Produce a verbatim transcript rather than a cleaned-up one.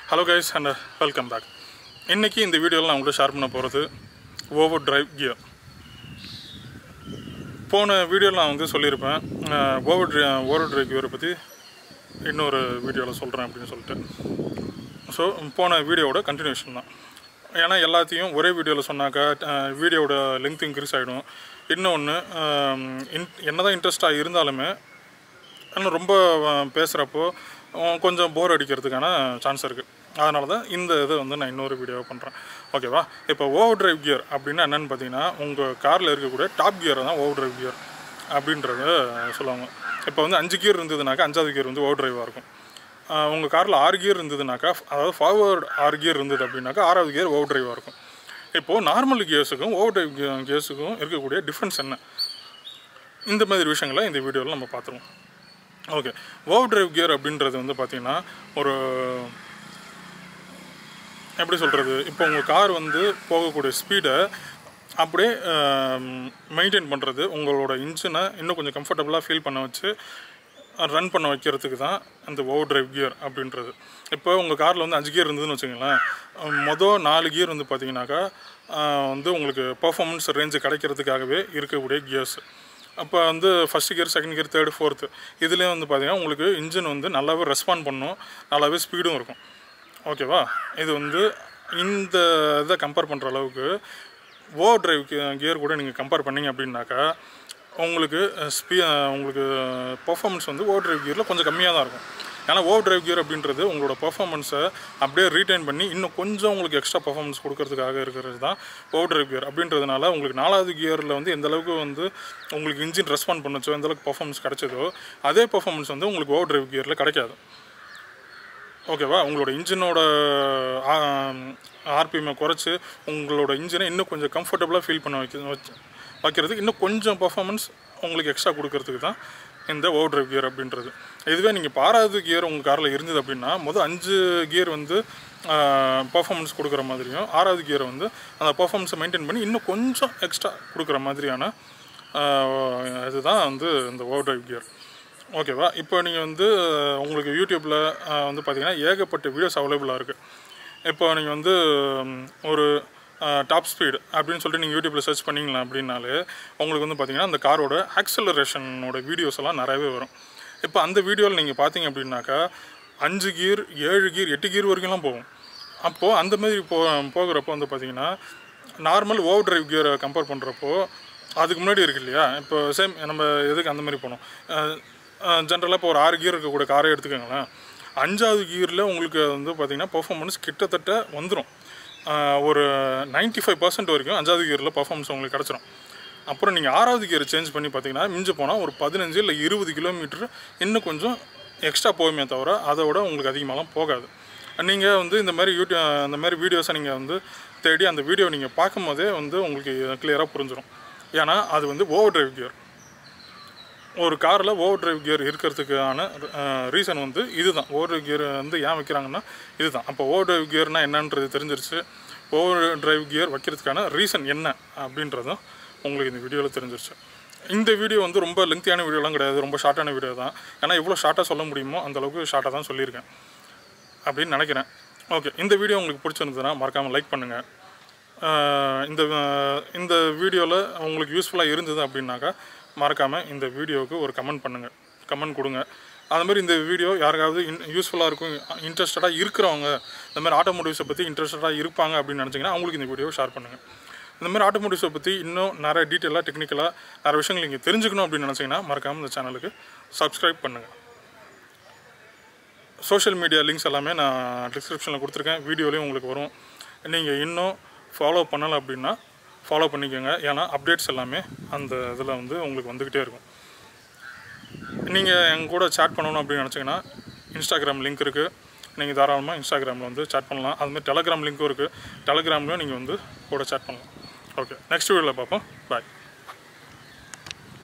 Hello guys and uh, welcome back. இன்னைக்கு இந்த வீடியோல நான் உங்களுக்கு ஷேர் பண்ண போறது ஓவர் டிரைவ் கியர். போன வீடியோல நான் வந்து சொல்லியிருப்பேன் ஓவர் ஓவர் டிரைவ் கியரை பத்தி இன்னொரு வீடியோல சொல்றேன் அப்படினு சொல்லிட்டு. சோ போன வீடியோவோட கண்டினியூஷன் தான். ஏன்னா எல்லாத்தையும் ஒரே வீடியோல சொன்னாக்க வீடியோவோட லெங்த் இன்க்ரீஸ் ஆயிடும். இன்னொன்னு என்னதான் இன்ட்ரஸ்டா இருந்தாலுமே இன்னும் ரொம்ப பேசுறப்போ கொஞ்சம் போர் அடிக்கிறதுக்கான சான்ஸ் இருக்குது. அதனால தான் இந்த இதை வந்து நான் இன்னொரு வீடியோவை பண்ணுறேன். ஓகேவா? இப்போ ஓவர் டிரைவ் கியர் அப்படின்னா என்னென்னு பார்த்தீங்கன்னா உங்கள் காரில் இருக்கக்கூடிய டாப் கியரை தான் ஓவர் டிரைவ் கியர் அப்படின்றத சொல்லுவாங்க. இப்போ வந்து அஞ்சு கியர் இருந்ததுனாக்கா அஞ்சாவது கியர் வந்து ஓவர் டிரைவாக இருக்கும். உங்கள் காரில் ஆறு கியர் இருந்ததுனாக்கா, அதாவது ஃபார்வர்டு ஆறு கியர் இருந்தது அப்படின்னாக்கா ஆறாவது கியர் ஓவர் டிரைவாக இருக்கும். இப்போது நார்மல் கியர்ஸுக்கும் ஓவர் டிரைவ் கியர்ஸுக்கும் இருக்கக்கூடிய டிஃப்ரென்ஸ் என்ன, இந்த மாதிரி விஷயங்களை இந்த வீடியோவில் நம்ம பார்த்துருவோம். ஓகே, ஓவர் டிரைவ் கியர் அப்படின்றது வந்து பார்த்திங்கன்னா ஒரு எப்படி சொல்கிறது, இப்போ உங்கள் கார் வந்து போகக்கூடிய ஸ்பீடை அப்படியே மெயின்டைன் பண்ணுறது, உங்களோட இன்ஜினை இன்னும் கொஞ்சம் கம்ஃபர்டபுளாக ஃபீல் பண்ண வச்சு ரன் பண்ண வைக்கிறதுக்கு தான் அந்த ஓவர் டிரைவ் கியர் அப்படின்றது. இப்போ உங்கள் காரில் வந்து அஞ்சு கியர் இருந்ததுன்னு வச்சுங்களேன், மொதல் நாலு கியர் வந்து பார்த்திங்கனாக்கா வந்து உங்களுக்கு பர்ஃபார்மன்ஸ் ரேஞ்சு கிடைக்கிறதுக்காகவே இருக்கக்கூடிய கியர்ஸ். அப்போ வந்து first gear, second gear, third, fourth இதுலேயே வந்து பார்த்திங்கன்னா உங்களுக்கு இன்ஜின் வந்து நல்லாவே ரெஸ்பாண்ட் பண்ணும், நல்லாவே ஸ்பீடும் இருக்கும். ஓகேவா? இது வந்து இந்த இதை கம்பேர் பண்ணுற அளவுக்கு ஓவர் டிரைவ் கியர் கூட நீங்கள் கம்பேர் பண்ணிங்க அப்படின்னாக்கா உங்களுக்கு ஸ்பீ உங்களுக்கு பர்ஃபார்மன்ஸ் வந்து ஓவர் டிரைவ் கியரில் கொஞ்சம் கம்மியாக தான் இருக்கும். ஏன்னா ஓவர் டிரைவ் கியர் அப்படின்றது உங்களோட பர்ஃபார்மன்ஸை அப்படியே ரீட்டைன் பண்ணி இன்னும் கொஞ்சம் உங்களுக்கு எக்ஸ்ட்ரா பர்ஃபார்மன்ஸ் கொடுக்கறதுக்காக இருக்கிறது தான் ஓவர் டிரைவ் கியர் அப்படின்றதுனால உங்களுக்கு நாலாவது கியரில் வந்து எந்த அளவுக்கு வந்து உங்களுக்கு இன்ஜின் ரெஸ்பாண்ட் பண்ணுச்சோ, எந்த அளவுக்கு பர்ஃபார்மன்ஸ் கிடைச்சதோ அதே பர்ஃபார்மன்ஸ் வந்து உங்களுக்கு ஓவர் டிரைவ் கியரில் கிடைக்காது. ஓகேவா? உங்களோட இன்ஜினோட ஆர்பிஎம்மை குறைச்சி உங்களோட இன்ஜினை இன்னும் கொஞ்சம் கம்ஃபர்டபுளாக ஃபீல் பண்ண வைக்க வச்சு வைக்கிறதுக்கு இன்னும் கொஞ்சம் பர்ஃபார்மன்ஸ் உங்களுக்கு எக்ஸ்ட்ரா கொடுக்கறதுக்கு தான் இந்த ஓவர் டிரைவ் கியர் அப்படின்றது. இதுவே நீங்கள் இப்போ ஆறாவது கியர் உங்கள் காரில் இருந்தது அப்படின்னா மொதல் அஞ்சு கியர் வந்து பர்ஃபார்மன்ஸ் கொடுக்குற மாதிரியும், ஆறாவது கியரை வந்து அந்த பர்ஃபார்மன்ஸை மெயின்டைன் பண்ணி இன்னும் கொஞ்சம் எக்ஸ்ட்ரா கொடுக்குற மாதிரியான இதுதான் வந்து இந்த ஓவர் டிரைவ் கியர். ஓகேவா? இப்போ நீங்கள் வந்து உங்களுக்கு யூடியூப்பில் வந்து பார்த்திங்கன்னா ஏகப்பட்ட வீடியோஸ் அவைலபிளாக இருக்குது. இப்போ நீங்கள் வந்து ஒரு டாப் ஸ்பீடு அப்படின்னு சொல்லிட்டு நீங்கள் யூடியூப்பில் சர்ச் பண்ணிங்களா அப்படின்னாலே உங்களுக்கு வந்து பார்த்திங்கன்னா அந்த காரோட ஆக்சலரேஷனோட வீடியோஸ் எல்லாம் நிறையவே வரும். இப்போ அந்த வீடியோவில் நீங்கள் பார்த்தீங்க அப்படின்னாக்கா அஞ்சு கியர், ஏழு கியர், எட்டு கியர் வரைக்கும்லாம் போகும். அப்போது அந்த மாதிரி போ போகிறப்போ வந்து பார்த்திங்கன்னா நார்மல் ஓவர் டிரைவ் கியரை கம்பேர் பண்ணுறப்போ அதுக்கு முன்னாடி இருக்குது இல்லையா, இப்போ சேம் நம்ம எதுக்கு அந்த மாதிரி போனோம். ஜென்ரலாக இப்போ ஒரு ஆறு கியர் இருக்கக்கூடிய காரை எடுத்துக்கோங்களேன், அஞ்சாவது கியரில் உங்களுக்கு வந்து பார்த்திங்கன்னா பர்ஃபார்மன்ஸ் கிட்டத்தட்ட வந்துடும். ஒரு நைன்ட்டி ஃபைவ் பர்சன்ட் வரைக்கும் அஞ்சாவது கியரில் பர்ஃபார்மன்ஸ் உங்களுக்கு கிடச்சிரும். அப்புறம் நீங்கள் ஆறாவது கியர் சேஞ்ச் பண்ணி பார்த்தீங்கன்னா மிஞ்சி போனால் ஒரு பதினஞ்சு இல்லை இருபது கிலோமீட்டர் இன்னும் கொஞ்சம் எக்ஸ்ட்ரா போகுமே தவிர அதை விட உங்களுக்கு அதிகமாகலாம் போகாது. நீங்கள் வந்து இந்த மாதிரி யூடியூப் அந்த மாதிரி வீடியோஸை நீங்கள் வந்து தேடி அந்த வீடியோ நீங்கள் பார்க்கும் போதே வந்து உங்களுக்கு கிளியராக புரிஞ்சிடும். ஏன்னா அது வந்து ஓவர் டிரைவ் கியர். ஒரு காரில் ஓவர் டிரைவ் கியர் இருக்கிறதுக்கான ரீசன் வந்து இதுதான். ஓவர் டிரைவ் கியர் வந்து ஏன் வைக்கிறாங்கன்னா இதுதான். அப்போ ஓவர் டிரைவ் கியர்னால் என்னன்றது தெரிஞ்சிருச்சு. ஓவர் டிரைவ் கியர் வைக்கிறதுக்கான ரீசன் என்ன அப்படின்றதும் உங்களுக்கு இந்த வீடியோவில் தெரிஞ்சிருச்சு. இந்த வீடியோ வந்து ரொம்ப லெங்க்தியான வீடியோலாம் கிடையாது, ரொம்ப ஷார்ட்டான வீடியோ தான். ஏன்னா எவ்வளோ ஷார்ட்டாக சொல்ல முடியுமோ அந்தளவுக்கு ஷார்ட்டாக தான் சொல்லியிருக்கேன் அப்படின்னு நினைக்கிறேன். ஓகே, இந்த வீடியோ உங்களுக்கு பிடிச்சிருந்ததுன்னா மறக்காமல் லைக் பண்ணுங்கள். இந்த இந்த வீடியோவில் உங்களுக்கு யூஸ்ஃபுல்லாக இருந்தது அப்படின்னாக்கா மறக்காமல் இந்த வீடியோவுக்கு ஒரு கமெண்ட் பண்ணுங்கள், கமெண்ட் கொடுங்க. அதுமாதிரி இந்த வீடியோ யாருக்காவது இன் யூஸ்ஃபுல்லாக இருக்கும், இன்ட்ரெஸ்டடாக இருக்கிறவங்க, இந்த மாதிரி ஆட்டோமோட்டிவ்ஸை பற்றி இன்ட்ரெஸ்டடாக இருப்பாங்க அப்படின்னு நினச்சிங்கன்னா அவங்களுக்கு இந்த வீடியோவை ஷேர் பண்ணுங்கள். இந்த மாதிரி ஆட்டோமோட்டிவ்ஸை பற்றி இன்னும் நிறைய டீட்டெயிலாக டெக்னிக்கலாக நிறைய விஷயங்கள் நீங்கள் தெரிஞ்சுக்கணும் அப்படின்னு நினச்சிங்கன்னா மறக்காமல் இந்த சேனலுக்கு சப்ஸ்கிரைப் பண்ணுங்கள். சோஷியல் மீடியா லிங்க்ஸ் எல்லாமே நான் டிஸ்கிரிப்ஷனில் கொடுத்துருக்கேன், வீடியோலேயும் உங்களுக்கு வரும். நீங்கள் இன்னும் ஃபாலோ பண்ணலை அப்படின்னா ஃபாலோ பண்ணிக்கோங்க. ஏன்னா அப்டேட்ஸ் எல்லாமே அந்த இதில் வந்து உங்களுக்கு வந்துக்கிட்டே இருக்கும். நீங்கள் எங்கள் கூட சேட் பண்ணணும் அப்படின்னு நினச்சிங்கன்னா இன்ஸ்டாகிராம் லிங்க் இருக்குது, நீங்கள் தாராளமாக இன்ஸ்டாகிராமில் வந்து சேட் பண்ணலாம். அதுமாதிரி டெலகிராம் லிங்க்கும் இருக்குது, டெலகிராம்லையும் நீங்கள் வந்து கூட சேட் பண்ணலாம். ஓகே, நெக்ஸ்ட் வீடியோவில் பார்ப்போம். பாய்.